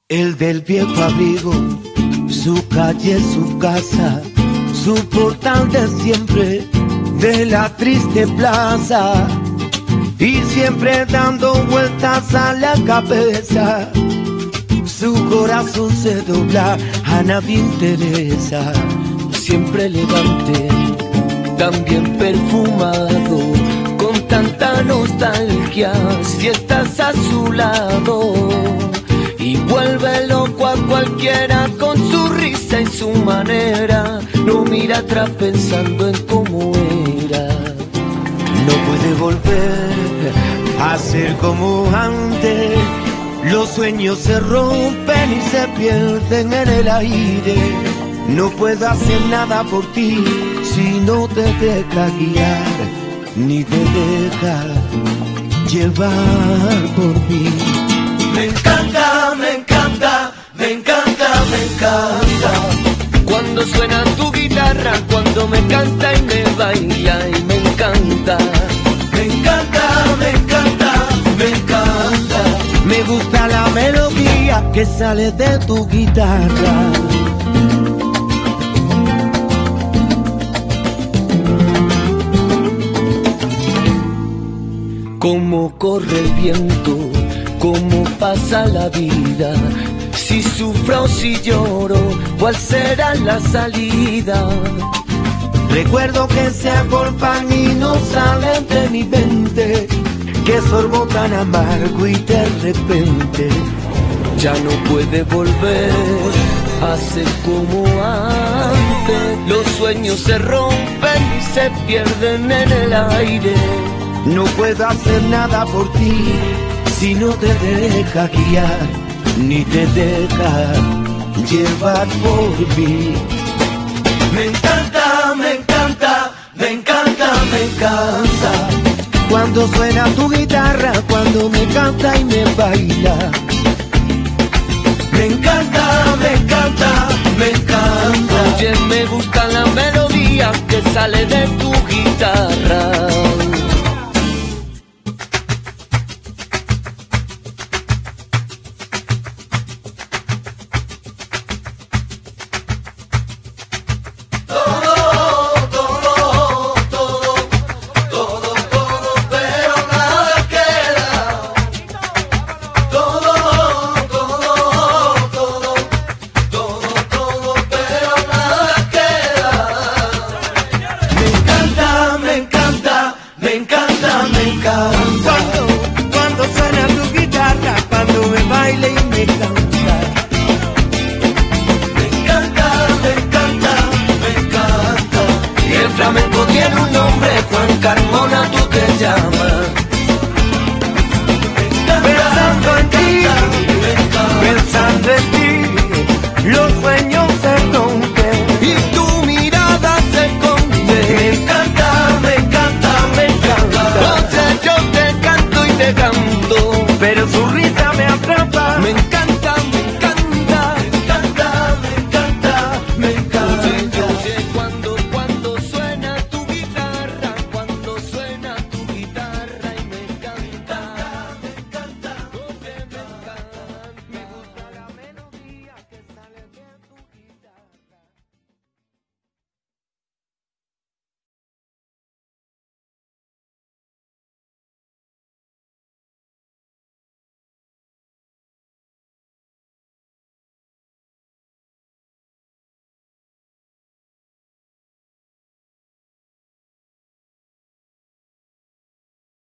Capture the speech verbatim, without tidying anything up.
El del viejo abrigo, su calle, su casa, su portal de siempre, de la triste plaza, y siempre dando vueltas a la cabeza. Su corazón se dobla, a nadie interesa, siempre elegante, también perfumado, con tanta nostalgia, si estás a su lado. Y vuelve loco a cualquiera con su risa y su manera, no mira atrás pensando en cómo era. No puede volver a ser como antes, los sueños se rompen y se pierden en el aire. No puedo hacer nada por ti si no te deja guiar, ni te deja llevar por mí. Me encanta, me encanta, me encanta, me encanta cuando suena tu guitarra, cuando me canta y me baila y me encanta. Me encanta, me encanta, me encanta. Me gusta la melodía que sale de tu guitarra. Cómo corre el viento, cómo pasa la vida, si sufro o si lloro, cuál será la salida. Recuerdo que se agolpan y no salen de mi mente, que sorbo tan amargo y de repente ya no puede volver a ser como antes. Los sueños se rompen y se pierden en el aire. No puedo hacer nada por ti si no te deja guiar, ni te deja llevar por mí. Me encanta, me encanta, me encanta, me encanta cuando suena tu guitarra, cuando me canta y me baila. Me encanta, me encanta, me encanta. Oye, me gusta la melodía que sale de tu guitarra.